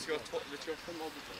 tror 5 av det.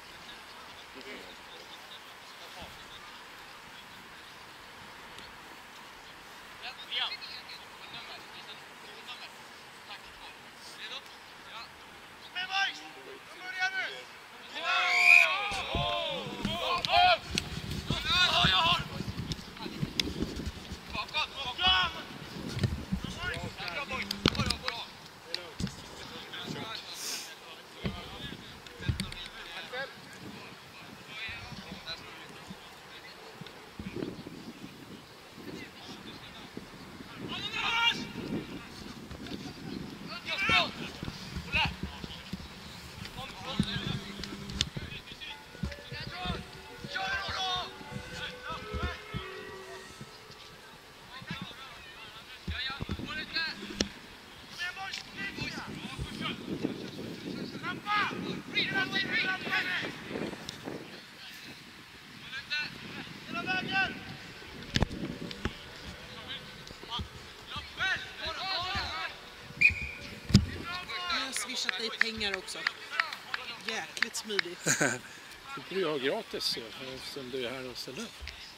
Swishat dig pengar också. Jäkligt smidigt. Du borde ju ha gratis eftersom du är här och ställer upp.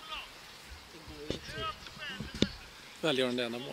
Välgörande ändamål.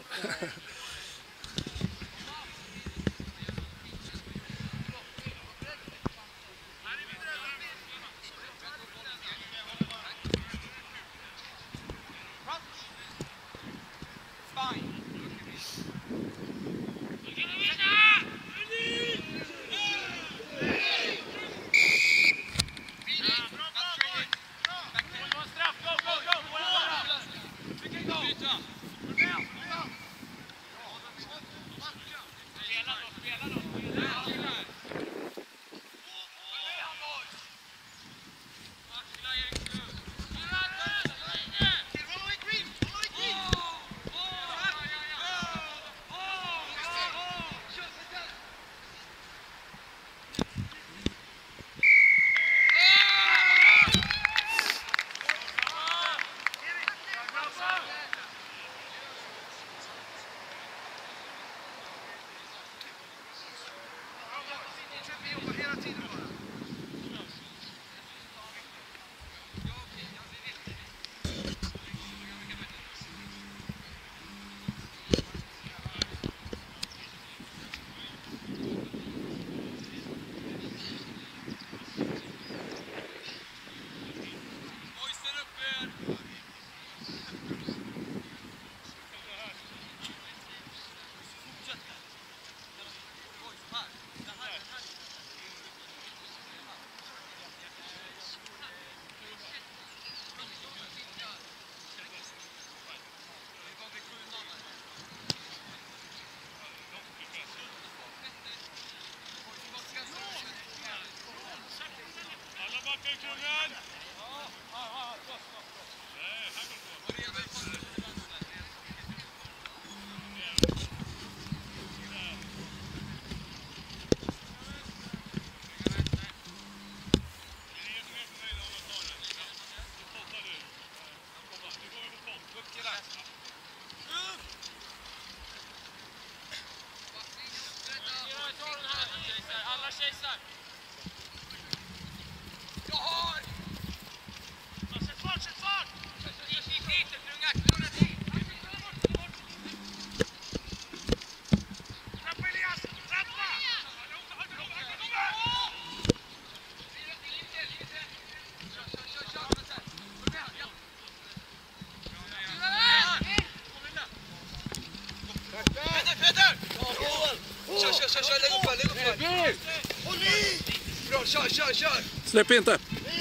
Kör! Släpp inte!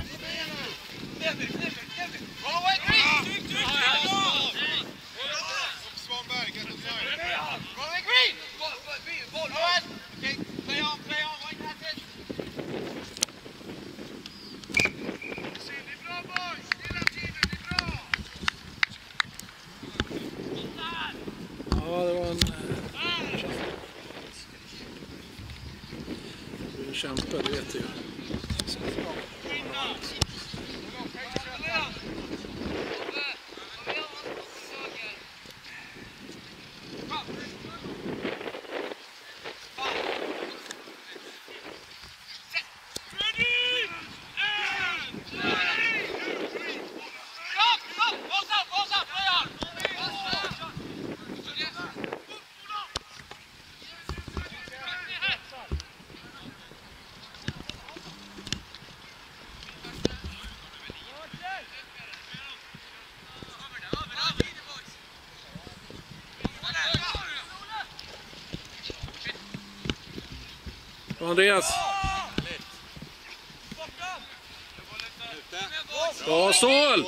Ja, det var en kämpa, det vet jag. Andreas. Bra Stål!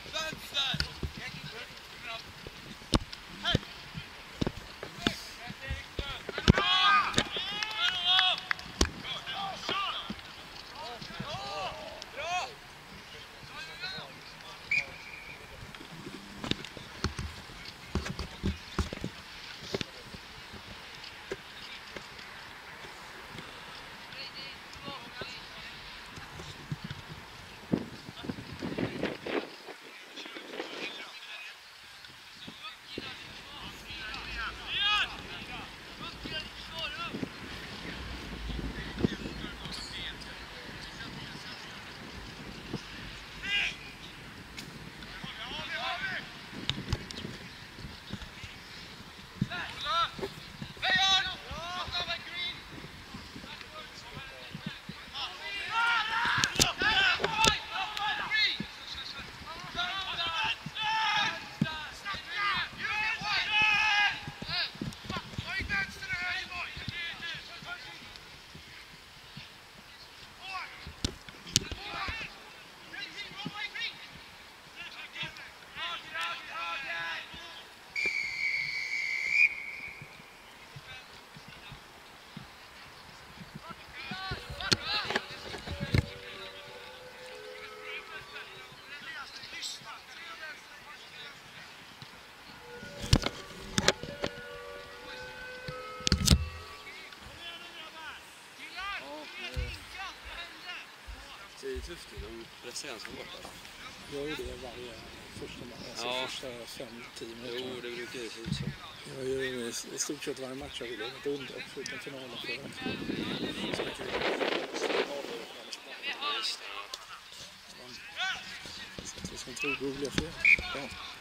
Det är tufft, de pressar som borta. Gör ju det varje första match, alltså Ja. första 5-10 minuter. Jo, det brukar ju se ut så. Jag gör ju i stort sett varje match jag vill inte under, förutom finalen förra. Så det ska inte vara oroliga för det. Ja.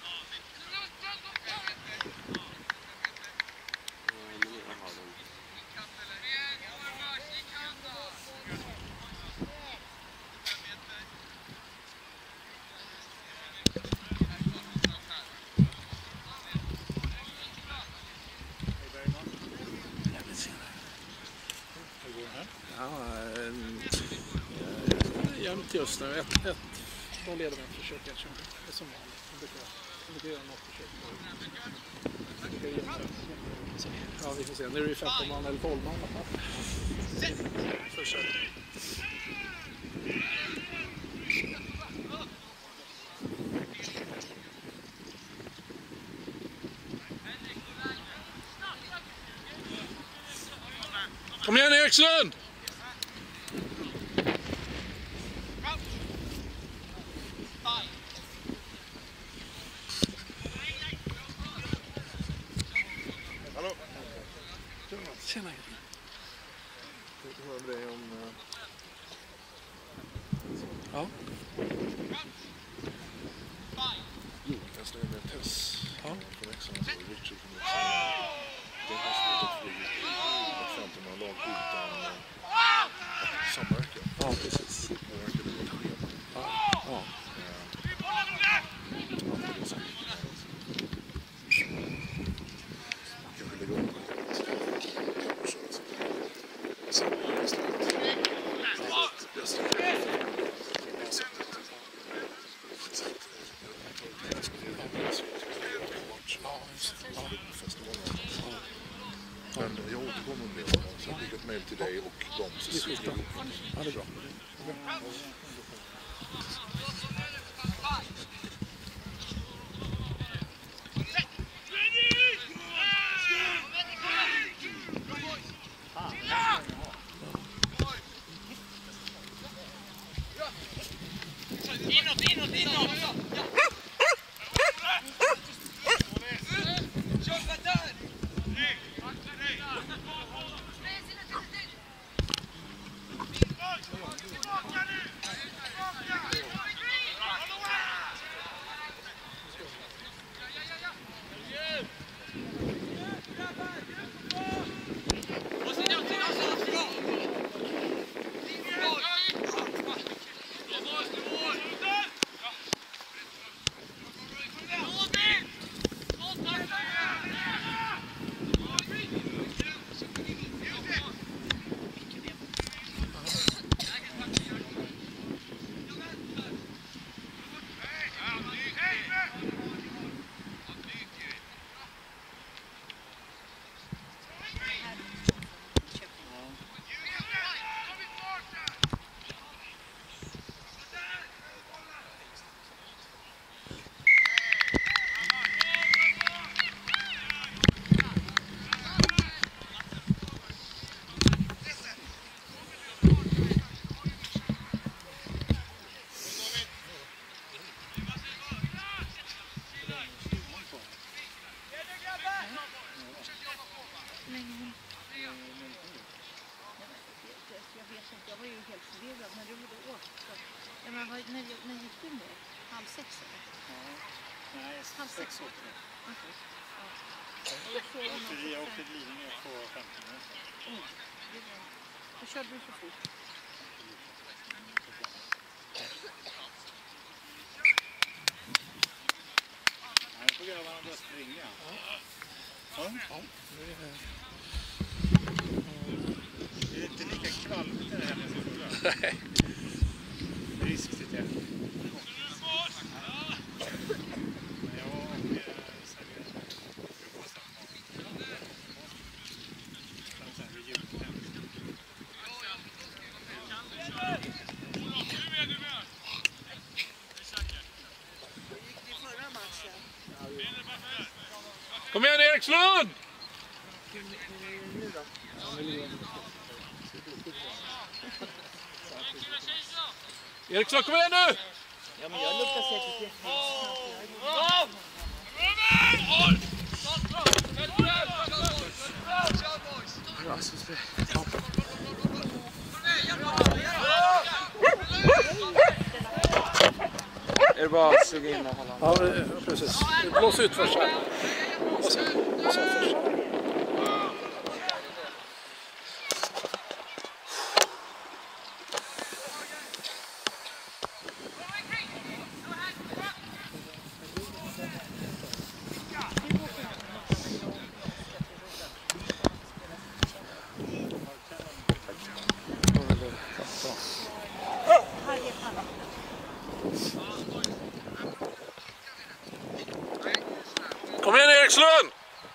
Jämnt just nu. Ett. De leder med ett försök. Jag känner det som vanligt. De brukar göra något försök. Ja, vi får se. Nu är det ju 15 man eller 12 man. Försök. Kom igen Erikslund! Hallå? Tjena. Jag hörde dig om... Ja. Jag slår med Tess. Ja. På växeln så är Richard från Uppsala. De har slutat flyga till 15 lag utan samverkan. Ja, precis. Det verkar det vara ett schema. Ja. Ja. Kanske lägga om Men jag återkommer med det. Så jag fick ett mejl till dig och dem. Det är skitbra. Ja, det är bra. 6 eller? Nej, Halv 6. 6 åker jag åkte till Lidingö på 15 minuter. Då körde du för fort. Jag får grabbarna börja springa. Det är inte lika kvalligt det här som förra. Nej. Risk sitter jag. Kom igen Erikslund! Eriksson, kom igen nu! Ja, men jag luktar säkert jättesnabbt. Är det bara att suga in och hålla? Ja, precis. Blås ut först här. Och sen först. Kom igen Erikslund!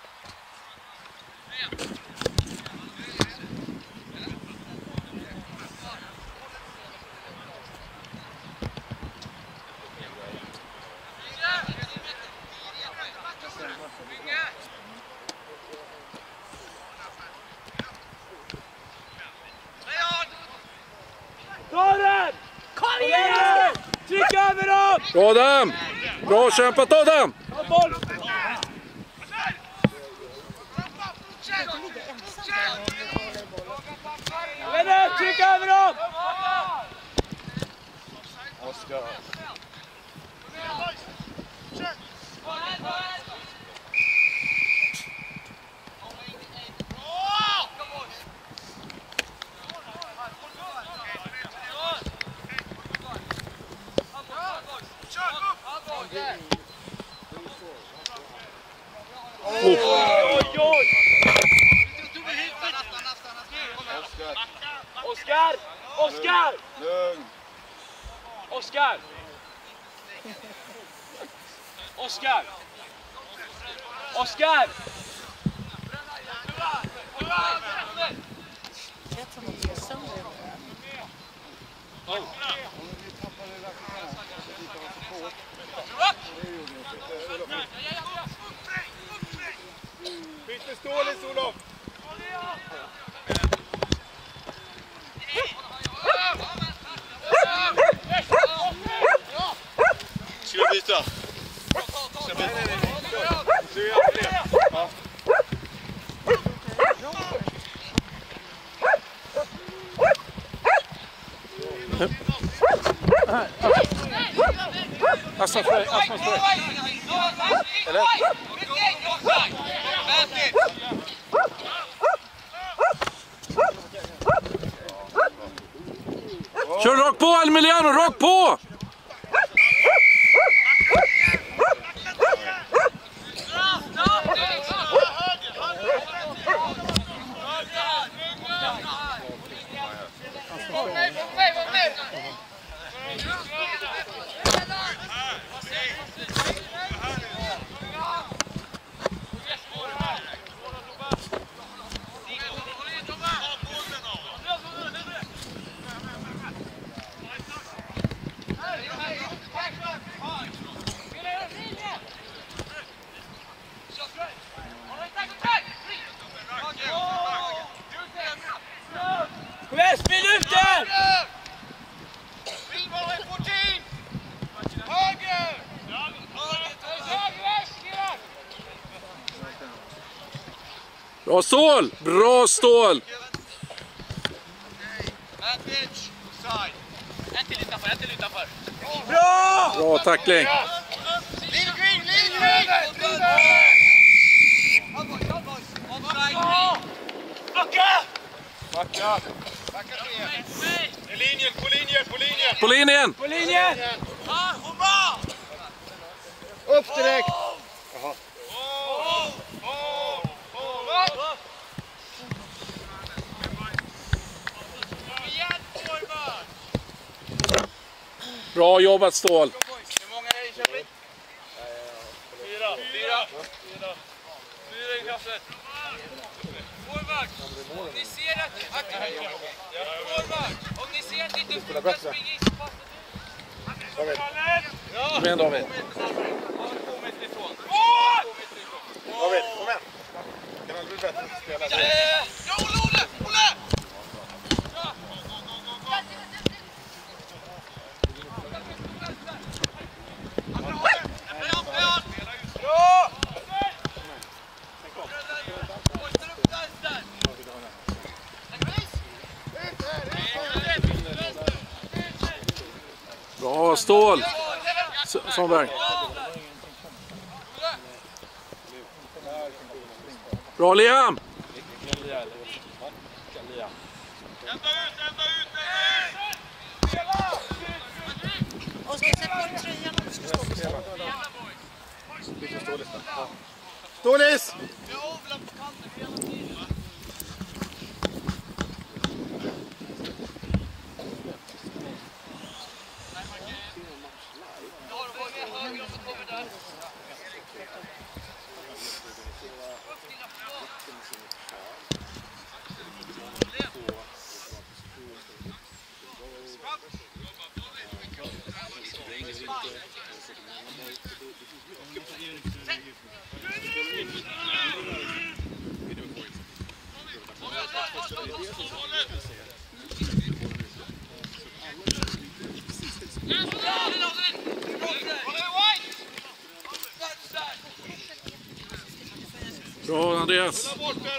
Ta den! Kom igen! Tryck över dem! Bra Adam! Bra kämpat Adam! Ta boll! Vänner, tryck över dem! Oskar. Oskar! Oskar! Lugn! Oskar! Oskar! Oskar! Rätt som att jag sönder det. Byter stålis Olof! Ska vi byta? Assan Frey. Eller? Kör rakt på Emiliano, rakt på! Kom igen, spel ut den! Bra stål! Bra stål! En till utanför. Bra! Bra tackling. Backa! På linjen! På linjen! Upp direkt! Bra jobbat, Ståhl. Hur många är i Köping? 4 i kasset. Forward! Om ni ser att det inte funkar, spring in så passar det. Kom igen, David. David, kom igen! Kan han bli bättre att spela? Olle! Bra, Ståhl. Sonberg. Bra, Liam. Oskar, sätt på tröjan om du ska stå på stå. Stålis! Bra, Andreas.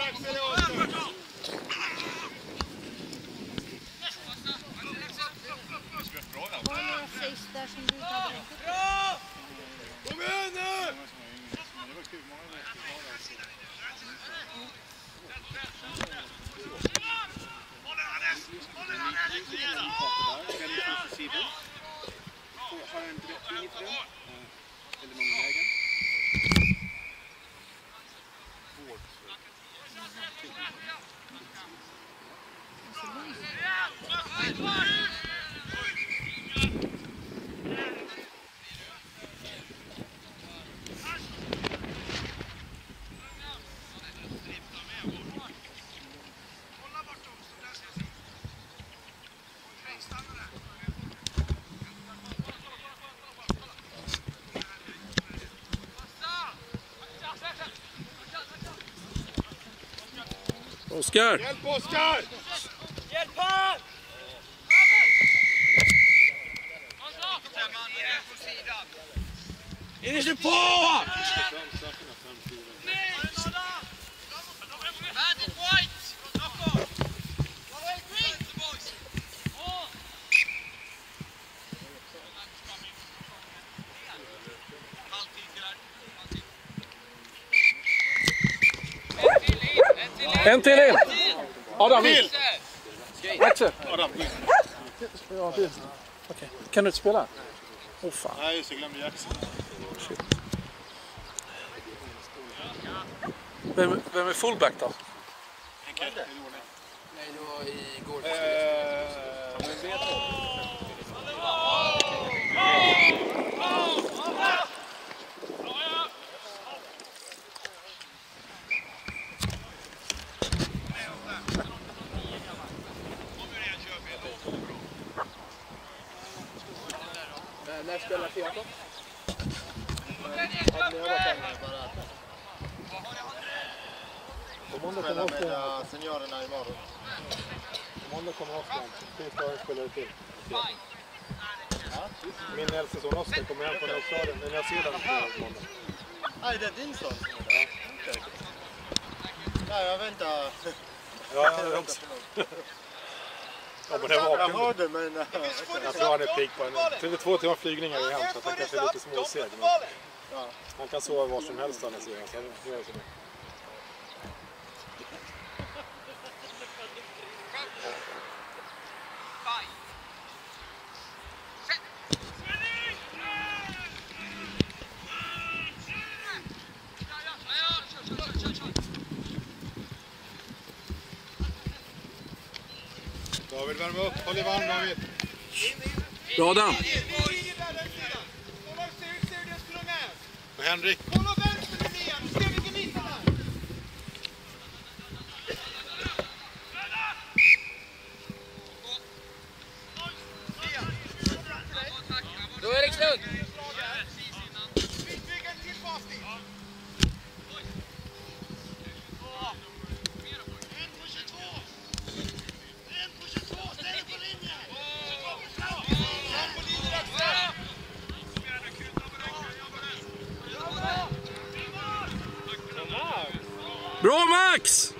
Oskar! Hjälp Oskar! Hjälp han! Är det så på? En till in! Adam, Till! Axel. Adam, Ja, det. Okej. Kan du inte spela? Åh fan. nej just det, jag glömde Jackson. Shit. Vem är fullback då? Nej, det var igår. När spelar Fiato? På måndag kommer Oskar. Seniorerna imorgon. På måndag kommer Oskar. Tisdagen spelar det till. Min äldste son Oskar kommer hem från Australien. Men jag ser den på måndag. Nej, det är din son. Nej, jag väntar. Ja, jag också. Ja, men det var Jag hörde, men... jag tror han är pigg på en 32-timmar flygningar i hem, så att han kanske är lite småseg. Men han kan sova var som helst han ser. Så det gör så det. David, värma upp. Håll i varm, David. Bra, Dan. Och Henrik. Då Erikslund! Bra, Max!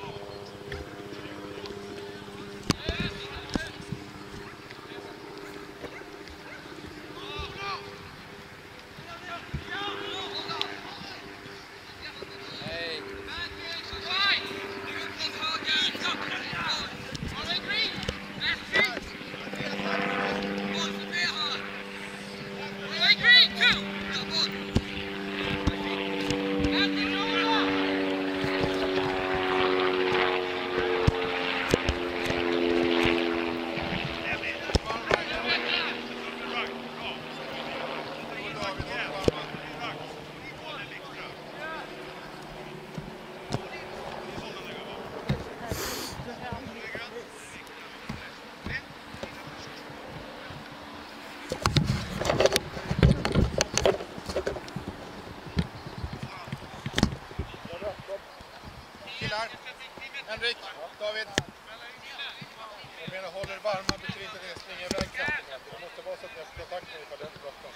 Henrik, David. Jag menar, håller varma, betyder inte det springer iväg kraftigt. Det måste vara så att jag får kontakt med för den bråttom.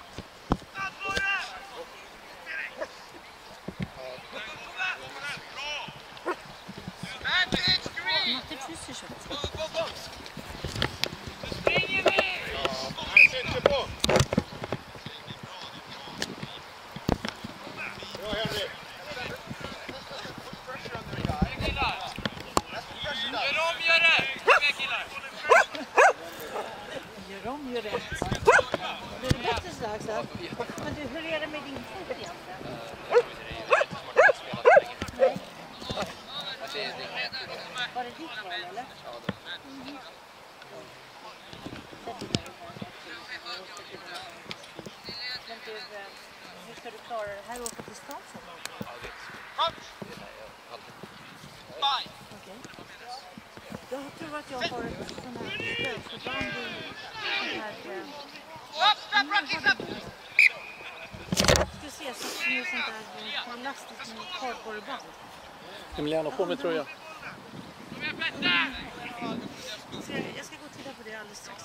Matte fryser så. Nej, sitter på! Bra, Henrik. Gör om, gör rätt. Det är bättre sådär också. Men du, hur är det med din fot egentligen? Nej. Var det ditt val eller? Men du, hur ska du klara det här och åka till stan sen? Okej. Jag tror att jag har ett sånt här stödförband i den här... Du ser så med sånt där elastiskt med kardborreband. Emiliano, på med tröjan. Så jag ska gå och titta på det alldeles strax.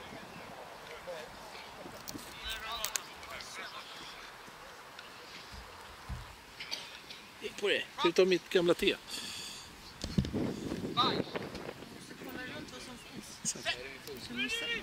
På det. Ska du ta mitt gamla te? Kolla runt vad som finns. Så missar jag.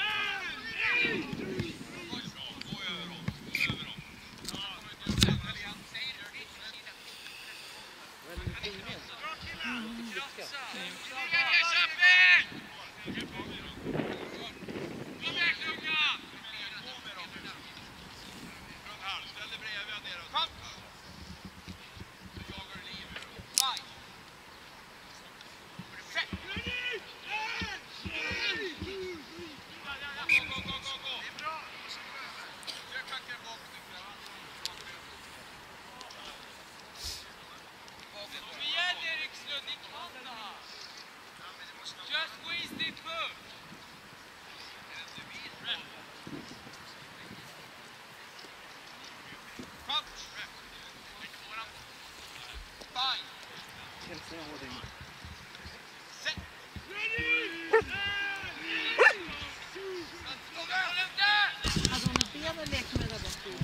Hade hon ett ben och lekt med det där bort?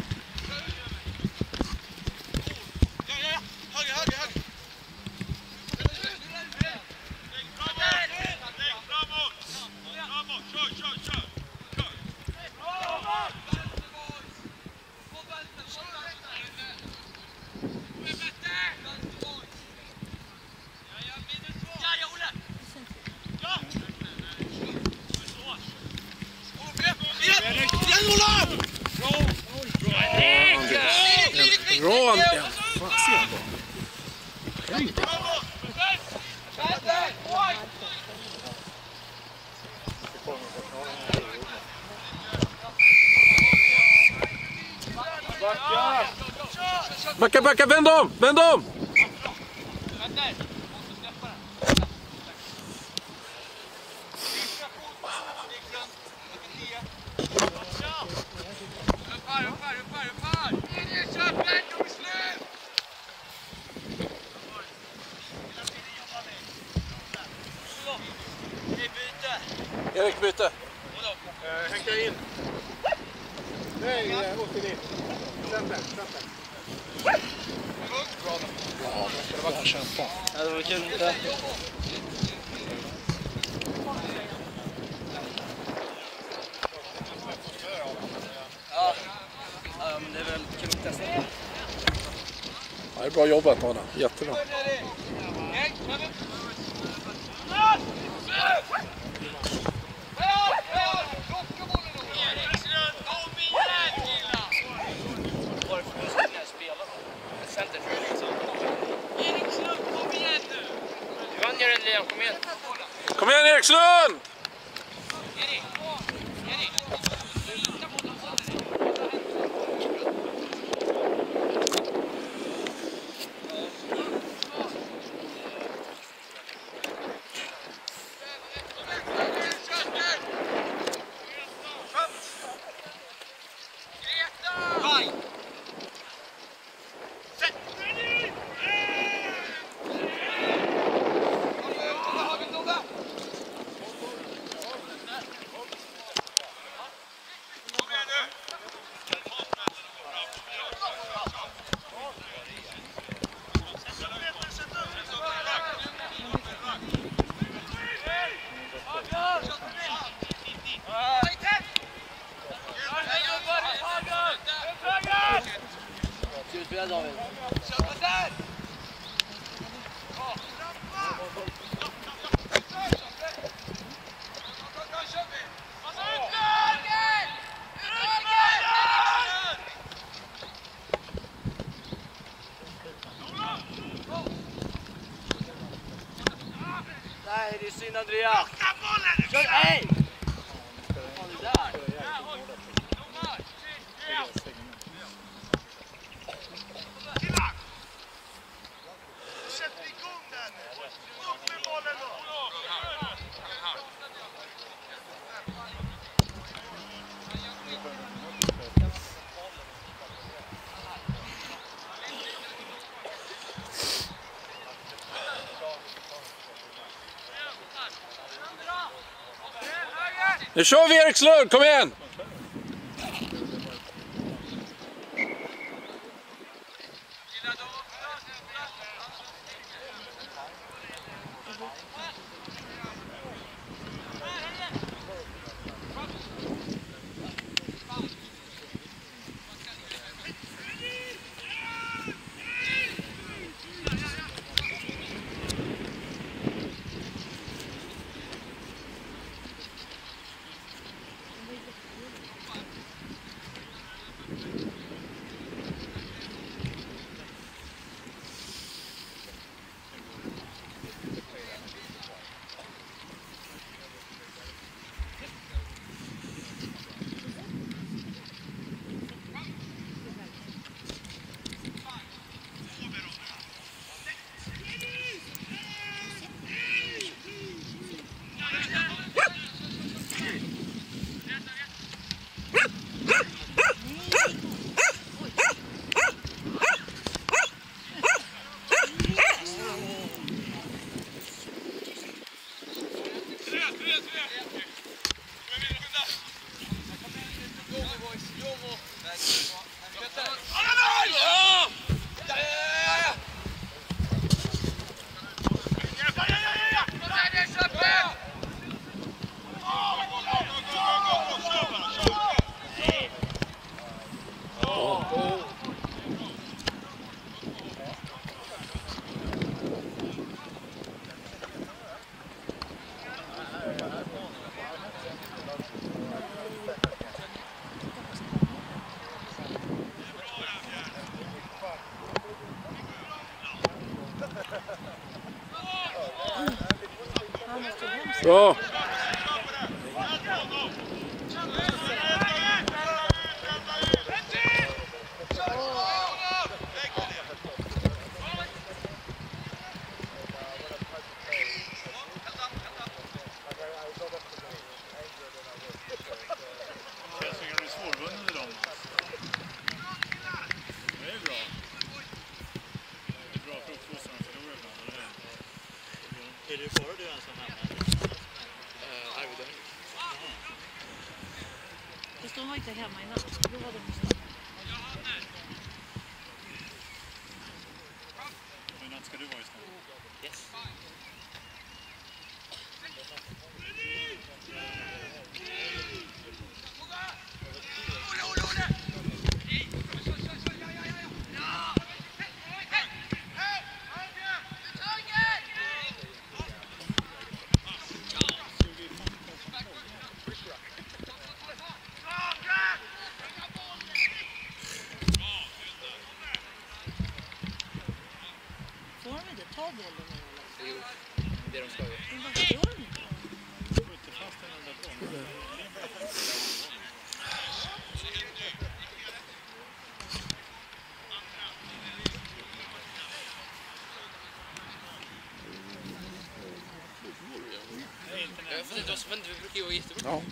Dra han en. Fan, ser han bara. Händer. Backa, vänd om! Erik, byte. Hänka in. Nej, åter in. Center. Bra kämpa. Ja, det var kul inte. Ja, men det är väl kul att testa. Ja, det är bra jobbat, Anna. Jättebra. Kom igen Erikslund! David. Nej, det är synd Andreas. Kör, hej! Vad är det där? Nu kör vi Erikslund, kom igen! Bra! Är det bara du ensam hemma? Arvid. Fast de var inte hemma innan. Då var de förstås. Hur natt ska du vara just nu? Yes. Får de inte ta bollen nu eller? Jo, det de ska göra. Men varför gör de inte? Jag vet inte vad som händer, vi brukar ju vara jättebra. Ja.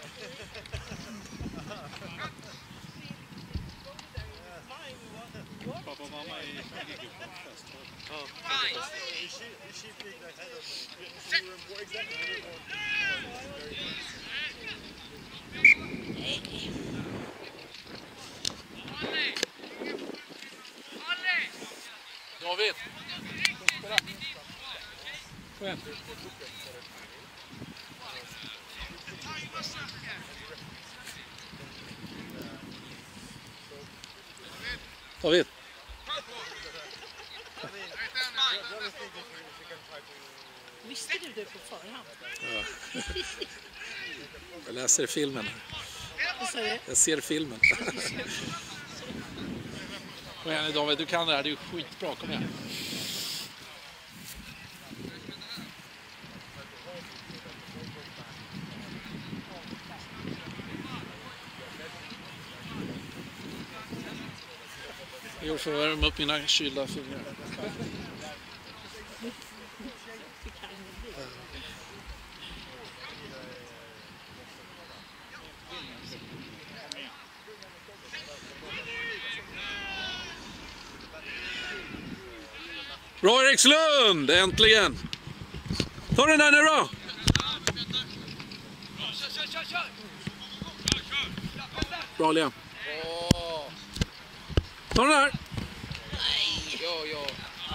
Pappa och mamma är ligger på fest. David! Kom igen. David! Visste du det på förhand? Jag läser filmen. Vad säger du? Jag ser filmen. Kom igen David, du kan det här. Det är ju skitbra. Kom igen. Jag får värma upp mina kylda fingrar. Bra Erikslund, äntligen! Ta den där nu då! Bra Liam. Ta den där! Ja.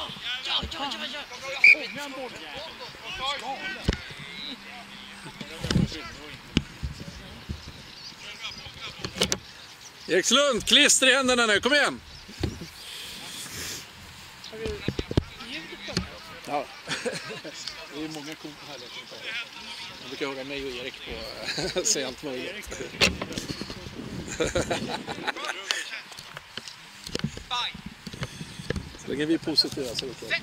Erikslund, klister i händerna nu, kom igen! Har du ljudet på? Ja, det är många härliga kommentarer. Man brukar höra mig och Erik på säga allt möjligt. Så länge vi är positiva så är det okej.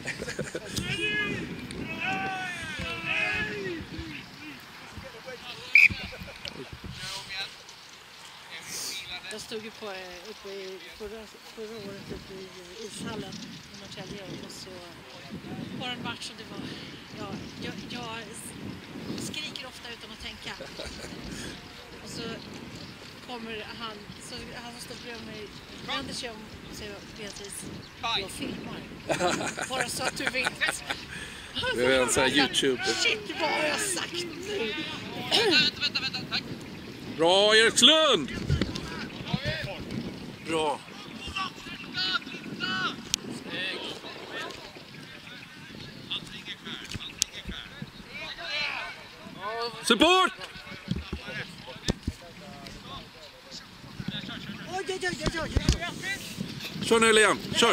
Jag stod ju på uppe i förra året uppe i ishallen i Norrtälje och så var det en match och det var jag skriker ofta utan att tänka. Och så kommer han som står bredvid mig, vänder sig om och säger Beatrice, jag filmar. Bara så att du vet. Det är en sån här YouTube. Shit, vad har jag sagt nu? Vänta, tack. Bra Erikslund! Bra. Support! Kör nu Liam, kör!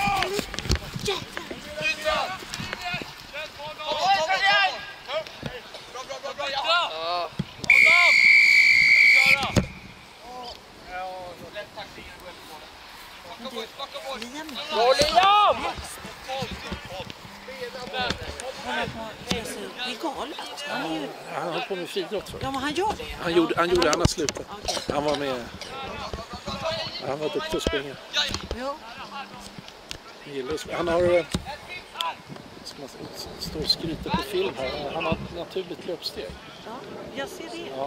Liam! Det är galet. Han är ju på med friidrott tror jag. Ja, men han gör det. Han har slutat. Okej. Han var med. Han var duktig att springa. Ja. Han har... Ska man stå och skryta på film här. Han har ett naturligt löpsteg. Ja, jag ser det. Ja.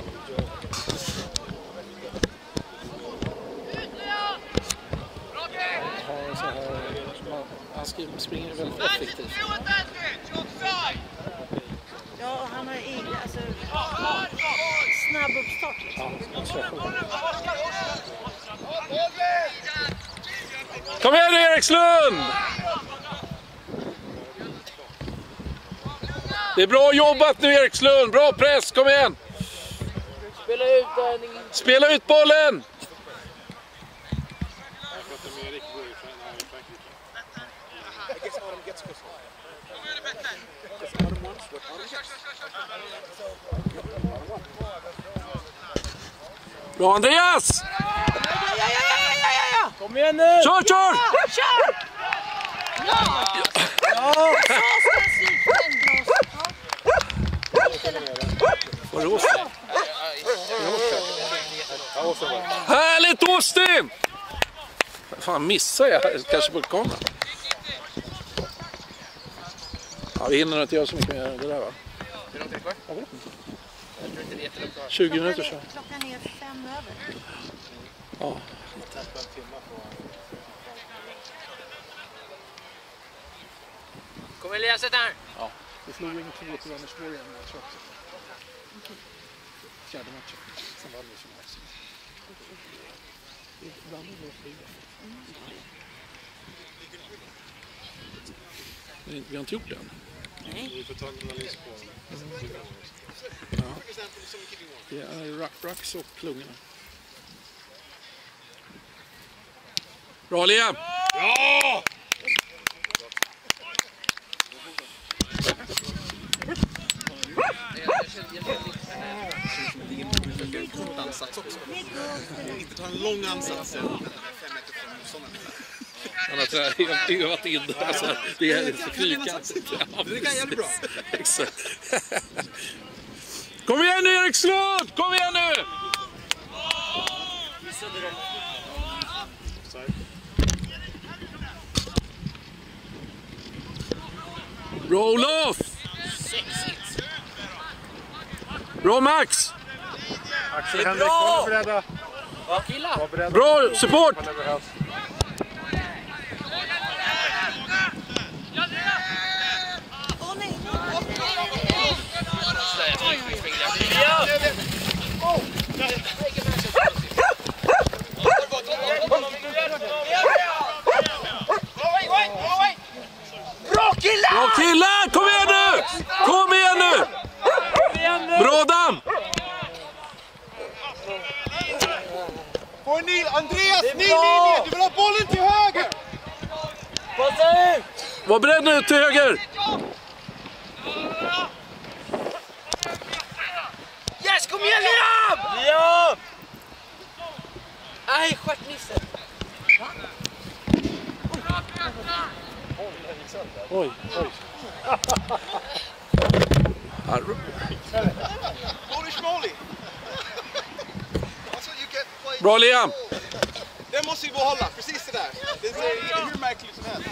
Så här, han springer väldigt effektivt. Ja, han har alltså, snabb uppstart. Liksom. Kom igen nu, Erikslund! Det är bra jobbat nu, Erikslund. Bra press, kom igen! Spela ut bollen! Bra, Andreas! Kom igen nu! Kör! Kör! Härligt, Austin! Fan, missar jag kanske på kameran. Ja, vi hinner inte göra så mycket med det där, va? Är det någonting kvar? Jag vet inte. Jag tror inte det är jättelångt kvar. 20 minuter så. Klockan är 5 över. Ja. Kom Elias, sätt här! Ja, vi förlorade ingen 2 till Vänersborg än, jag tror också. Fjärde matchen. Sen vann vi som helst. Ibland är det flyga. Vi har inte gjort det än. Vi får ta en analys på Ja. Det är racks och klungorna. Bra, Liam! Ja! Inte ta en lång ansats. 5 meter från motståndaren. Han har övat in det. Alltså, det är lite fyrkantigt. Ja, det kan jävligt bra. Exakt. Kom igen nu, Erikslund! Kom igen nu! Bra, Olof! Bra, Max! Axel Henrik, var beredda. Ja, killar! Bra, support! Bra killar! Bra killar! Kom igen nu! Kom igen nu! Bra, Dam! Andreas, ner! Du vill ha bollen till höger! Passa ut! Var beredd nu till höger! Yes, kom igen Liam! Ja! Nej, stjärtnisse. Oj, oj. Bra, Liam! Det måste ju behålla, precis det där. Det är hur märkligt som helst.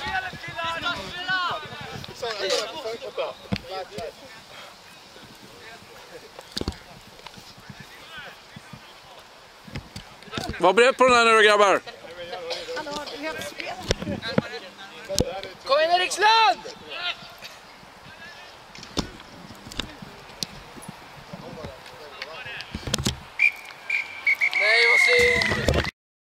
Var beredd på den här nu, grabbar! Hallå, vi har spelat. Kom igen Erikslund!